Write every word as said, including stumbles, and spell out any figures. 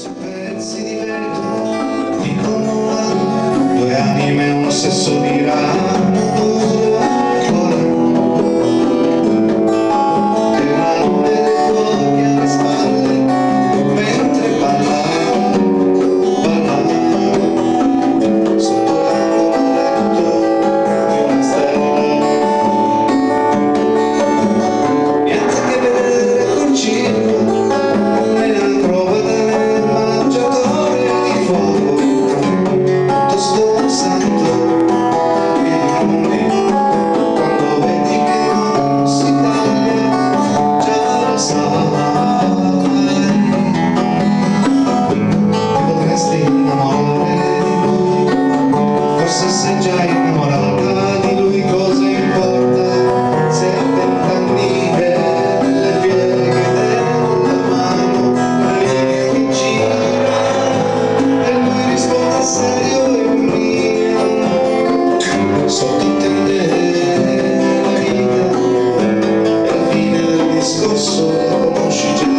Se pezzi di verità dicono due anime uno stesso diranno ancora che una nube dei fuochi alle spalle mentre ballava, ballava sotto l'angolo letto di una stella. Niente a che vedere col cibo nella trovata nel mangiatore di fuoco, tutto sto santo vieni quando vedi che non si taglia, già lo sai, ti potresti innamorare di lui, forse sei già innamorata di lui, cosa importa se a vent'anni nelle pieghe della mano che gira e lui risponde serio e mio, sottintende la vita e alla fine del discorso la conosci già.